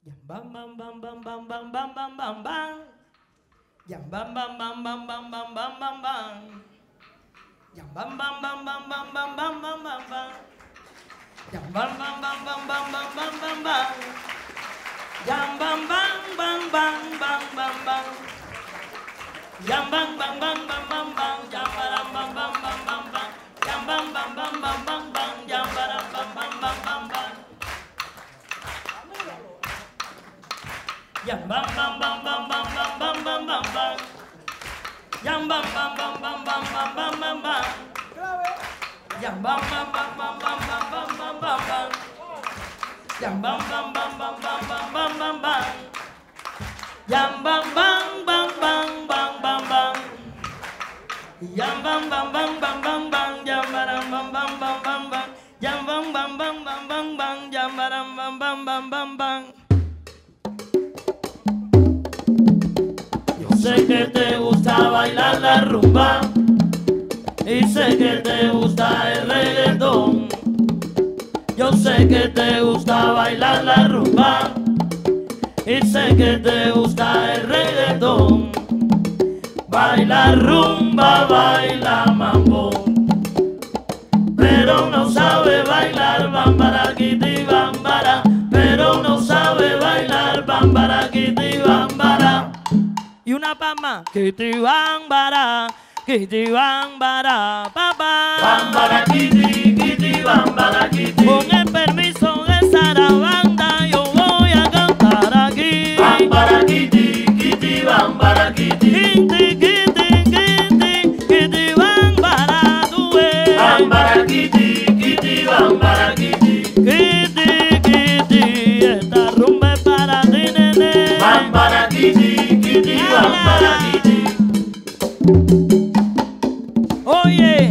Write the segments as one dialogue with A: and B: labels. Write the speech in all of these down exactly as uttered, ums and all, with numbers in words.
A: Yam bam bam bam bam bam bam bam bam bam bam. Yam bam bam bam bam bam bam bam bam bam. Yam bam bam bam bam bam bam bam bam bam bam. Yam bam bam bam bam bam bam bam bam bam. Yam bam bam bam bam bam bam bam. Yam bam bam bam bam bam bam. Yam bam bam bam bam bam bam. Yam bam bam bam bam bam bam. Yam bam bam bam bam bam bam. Yam bam bam bam bam bam bam bam bam bam bam. Yam bam bam bam bam bam bam bam bam bam. Yam bam bam bam bam bam bam bam bam bam bam. Yam bam bam bam bam bam bam bam bam bam. Yam bam bam bam bam bam bam bam. Yam bam bam bam bam bam bam. Yam bam bam bam bam bam bam. Yam bam bam bam bam bam bam. Yam bam bam bam bam bam bam. Sé que te gusta bailar la rumba y sé que te gusta el reggaetón. Yo sé que te gusta bailar la rumba y sé que te gusta el reggaetón. Baila rumba, baila mambo, pero no sabe bailar bambara, kiti, bambara, pero no sabe bailar bambara, kiti, bambara. Y una palma, kiti bambara, kiti bambara, papá.
B: Bambara kiti, kiti bambara kiti.
A: Con el permiso de Sarabanda yo voy a cantar aquí.
B: Bambara kiti, kiti bambara kiti.
A: Kiti, kiti, kiti, kiti bambara, tú ves.
B: Bambara kiti, kiti bambara kiti.
A: Kiti, kiti, esta rumba es para ti, nene.
B: Bambara kiti, kiti bambara kiti.
A: Oye,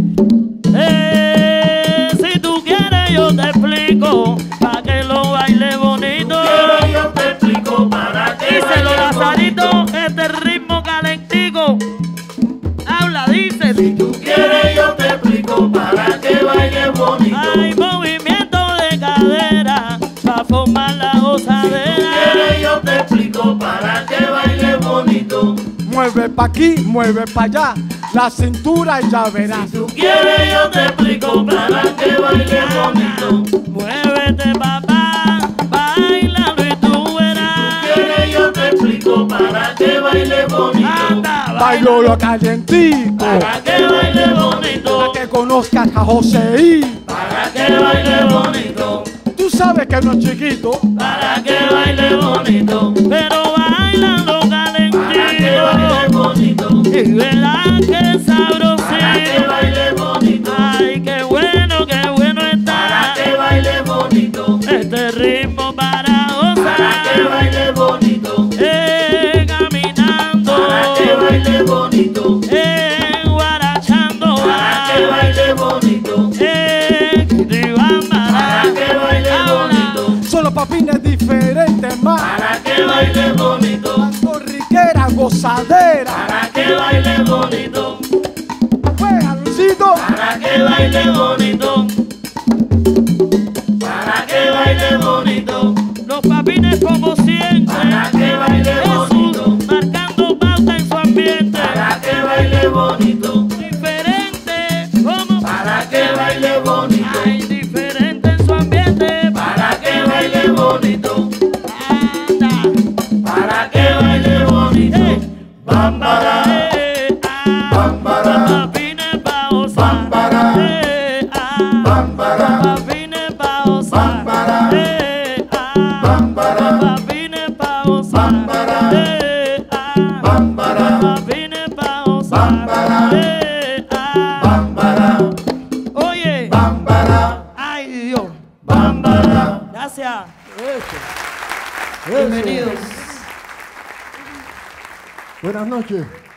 A: eh, si tú quieres yo te explico para que lo baile bonito.
B: Quiero yo te explico para que
A: Díselo,
B: baile
A: Lazarito,
B: bonito.
A: este ritmo calentico. Habla, dice.
B: Si tú quieres yo te explico para que baile bonito.
A: Hay movimiento de cadera para formar la gozadera.
B: Quieres yo te explico para que baile bonito.
C: Mueve pa' aquí, mueve pa' allá, la cintura y ya verás.
B: Si tú quieres yo te explico para que baile bonito.
A: Muévete, papá, bailalo y tú verás.
B: Quieres yo te explico para que baile bonito.
A: Anda,
C: Bailo lo calientico,
B: Para que baile bonito.
C: para que conozcas a Joseí.
B: Para que baile bonito.
C: Tú sabes que no es chiquito,
B: Para que baile bonito.
A: pero bailando
B: Para que baile
A: calentito.
B: bonito.
A: Y verás que
B: Para que
A: sabrosito.
B: baile bonito.
A: Ay, qué bueno, qué bueno
B: Para
A: está
B: que baile bonito.
A: este ritmo para
B: Para que
A: gozar.
B: baile bonito.
A: Eh, caminando.
B: Para que baile bonito.
A: Eh, guarachando.
B: Para que baile bonito.
A: Eh, kitibambara.
B: Para que baile bonito.
C: solo papines diferentes más.
B: Para que baile bonito.
C: Riquera, gozadera.
B: Para que baile bonito.
C: Juega, Luisito.
B: Para que baile bonito. Para que baile bonito.
A: Los papines como siempre.
B: Para que baile bonito.
A: Jesús marcando pauta en su ambiente.
B: Para que baile bonito.
A: Diferente como
B: Para que baile bonito.
A: ay, diferente en su ambiente.
B: Para que baile bonito.
A: Anda.
B: Para que baile bonito.
A: Eh.
B: Bambara.
A: Eh, ah.
B: Bambara.
A: Los papines pa' gozar.
B: Bambara.
A: Eh, ah.
B: Bambara.
A: Los papines pa' gozar.
B: Bambara.
A: Eh, ah.
B: Bambara.
A: Los papines pa' gozar.
B: Bambara.
A: Eh, ah.
B: Bambara.
A: Los papines pa' gozar.
B: Bambara.
A: Eh, ah.
B: Bambara.
A: Oye.
B: Bambara.
A: Ay, Dios.
B: Bambara.
A: Gracias.
C: Eso.
A: Bienvenidos.
C: Buenas noches.